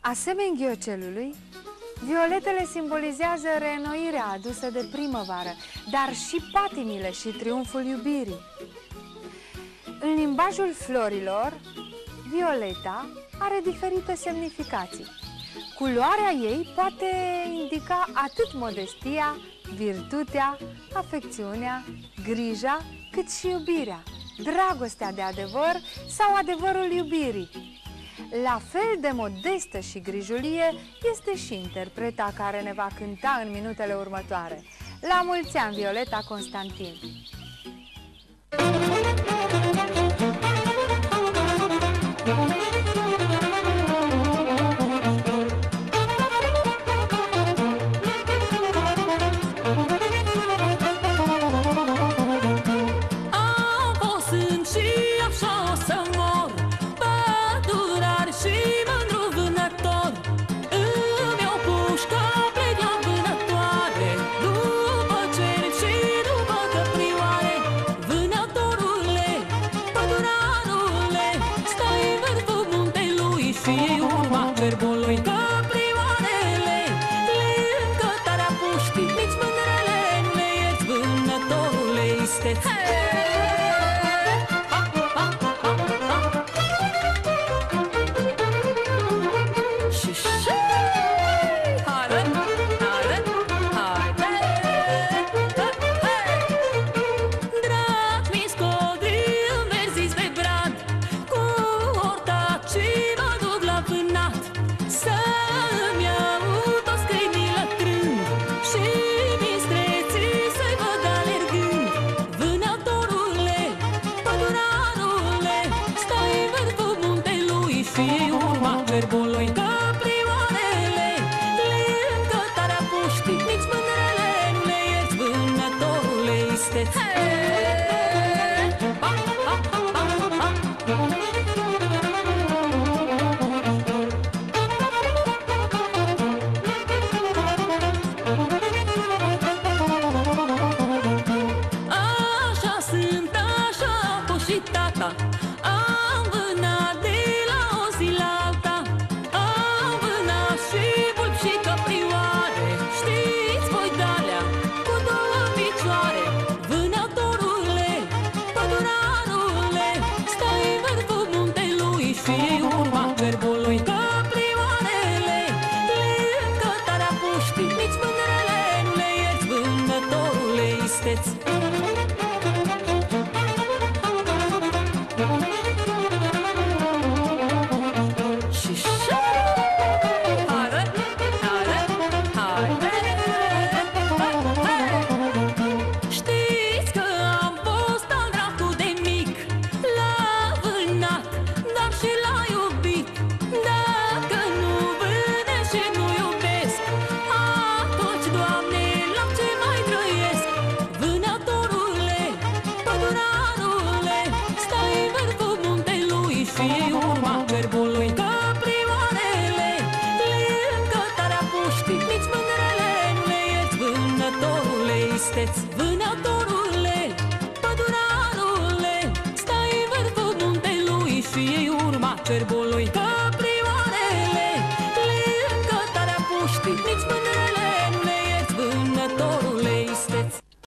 Asemenea ghiocelului, violetele simbolizează reînnoirea adusă de primăvară, dar și patimile și triumful iubirii. În limbajul florilor, violeta are diferite semnificații. Culoarea ei poate indica atât modestia, virtutea, afecțiunea, grija, cât și iubirea, dragostea de adevăr sau adevărul iubirii. La fel de modestă și grijulie este și interpreta care ne va cânta în minutele următoare. La mulți ani, Violeta Constantin! Verbului căprioarele, lângă tarea puștii, nici mândrele nu le ierți, vânătorule isteț. Verbului căprioarele, lângă tarea puștii, nici mândrele nu le ierți, vânătorule isteț. Așa sunt, așa a fost și tata. Am vânat de la o zi la alta, am vânat și vulpi și căprioare. Știți voi de-alea cu două picioare, vânătorule, pădurarule, stai în vârful muntelui și urma verbului căprioarele, lângă tarea puștii, nici mândrele nu le ierți, vânătorule isteț. Verbului căprioarele, lângă tarea puștii, nici mândrele nu le ierți, vânătorule isteț. Vânătorule, pădurarule, stai în vârful muntelui și urma cerbului.